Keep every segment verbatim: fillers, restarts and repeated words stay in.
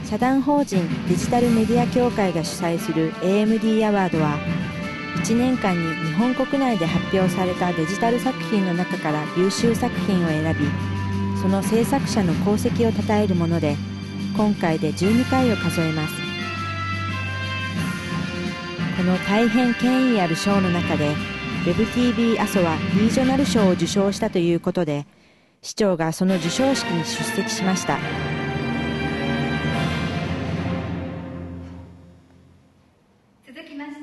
社団法人デジタルメディア協会が主催する エーエムディー アワードは、いちねんかんに日本国内で発表されたデジタル作品の中から優秀作品を選び、その制作者の功績を称えるもので、今回でじゅうにかいを数えます。この大変権威ある賞の中で、ウェブ ティービー 阿蘇はリージョナル賞を受賞したということで、市長がその授賞式に出席しました。 続きまして、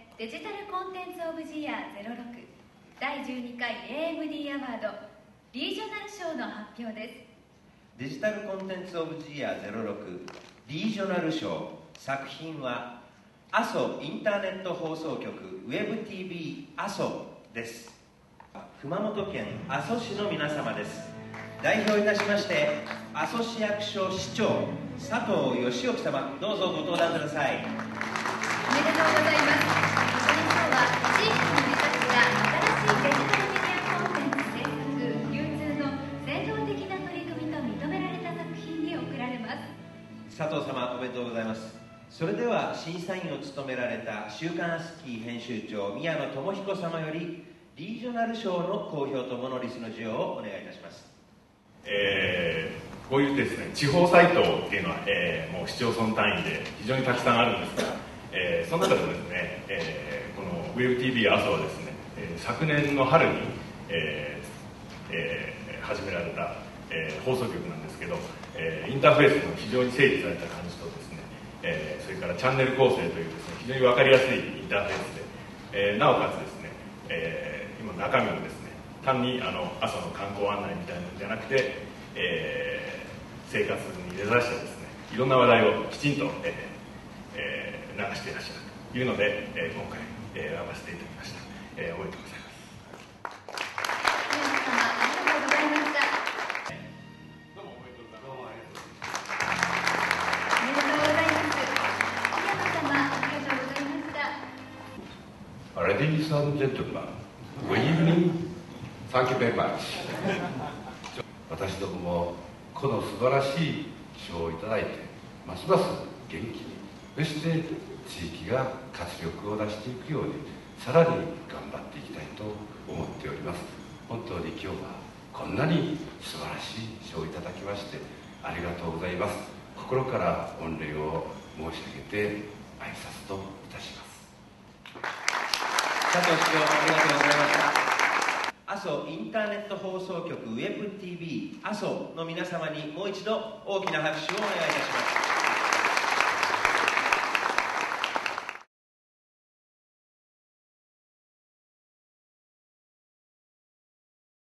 デジタルコンテンツオブジイヤーゼロろくだいじゅうにかい エーエムディー アワードリージョナル賞の発表です。 デジタルコンテンツオブジイヤーゼロろくリージョナル賞、作品は阿蘇インターネット放送局ウェブ ティービー 阿蘇です。熊本県阿蘇市の皆様です。代表いたしまして阿蘇市役所市長佐藤義興様、どうぞご登壇ください。 おめでとうございます。この賞は地域に根ざした新しいデジタルメディアコンテンツ制作・流通の先導的な取り組みと認められた作品に贈られます。 佐藤様、おめでとうございます。それでは審査員を務められた週刊アスキー編集長宮野智彦様よりリージョナル賞の公表とモノリスの授与をお願いいたします。 えー、こういうですね地方サイトっていうのは、えー、もう市町村単位で非常にたくさんあるんですが、えー、その中でもですね、えー、この ウェブ ティービー 阿蘇はですね、えー、昨年の春に、えーえー、始められた、えー、放送局なんですけど、えー、インターフェースも非常に整理された感じとですね、えー、それからチャンネル構成というですね非常に分かりやすいインターフェースで、えー、なおかつですね、えー、今中身もですね単にあの朝の観光案内みたいなのじゃなくて、えー、生活に根ざしてですねいろんな話題をきちんと、えーえー、流していらっしゃるというので、えー、今回、えー、選ばせていただきました。えー、おめでとうございます。 皆様ありがとうございました。 どうもおめでとうございます。 おめでとうございます。宮野様ありがとうございました。 Ladies and gentlemen, good evening. Thank you very much. 私どももこの素晴らしい賞をいただいてますます元気に、そして地域が活力を出していくようにさらに頑張っていきたいと思っております。本当に今日はこんなに素晴らしい賞をいただきましてありがとうございます。心から御礼を申し上げて挨拶といたします。 佐藤市長、ありがとうございました。阿蘇インターネット放送局ウェブ ティービー 阿蘇の皆様にもう一度大きな拍手をお願いいたします。